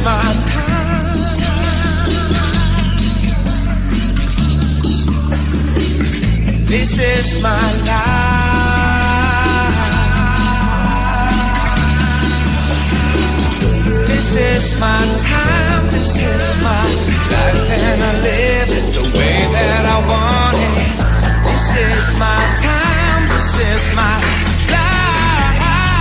my time. This is my life. This is my time. This is my life, and I live it the way that I want it. This is my time. This is my life.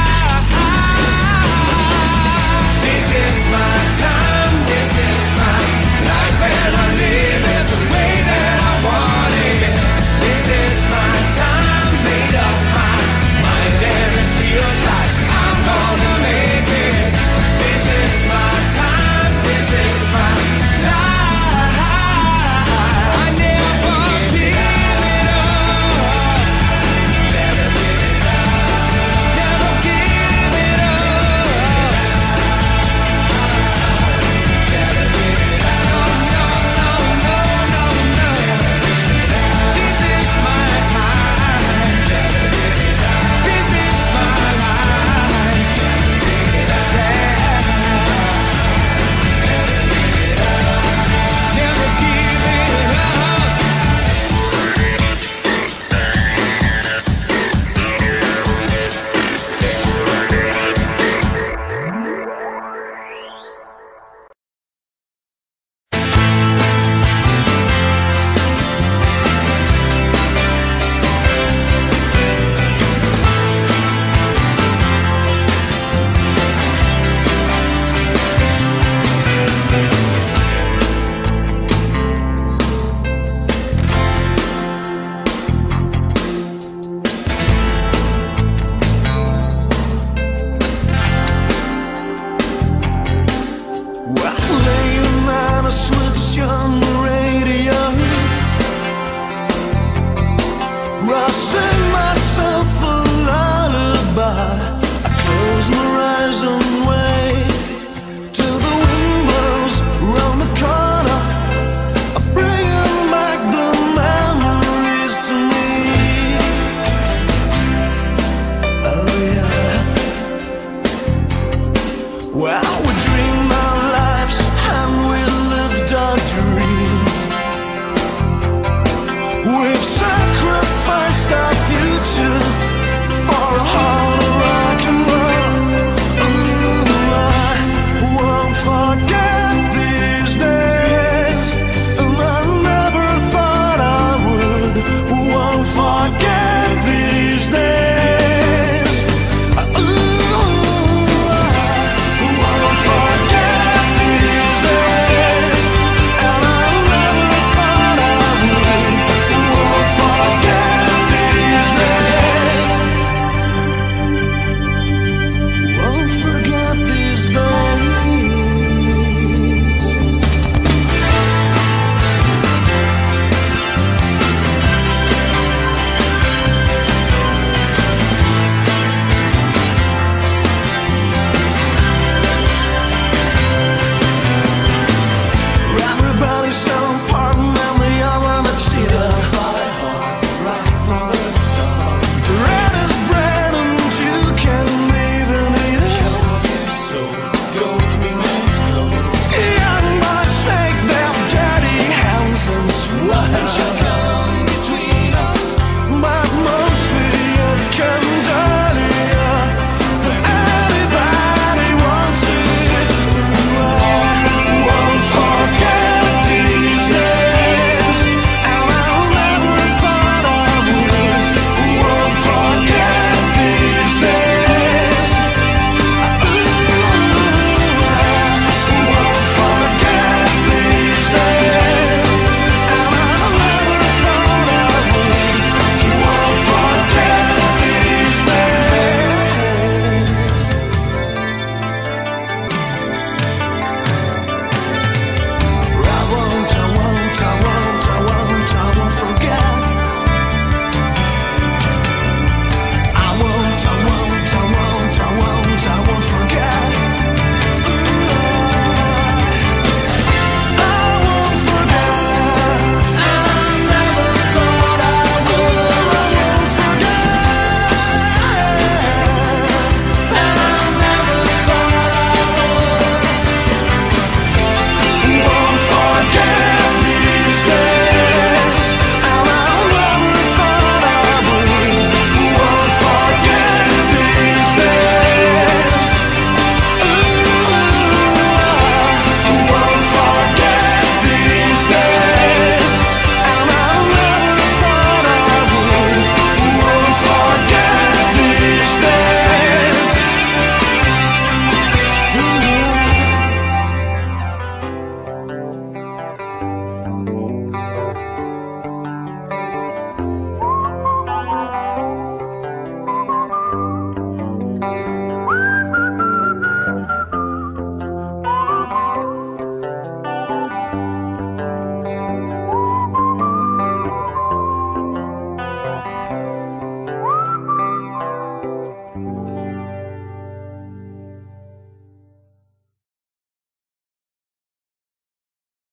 This is my time. This is my life, and I live it the way that I want it. This is my time, made up my mind, and it feels like I'm gonna make it. This is my time, this is my life. I never give it up. Never give it up. Never give it up. Never give it up. No, no, no, no, no, no. This is my time. Never give it up. This is my life. Never give it up. Never give it up. Well, laying on a switch on the radio, I sing myself a lullaby. I close my eyes and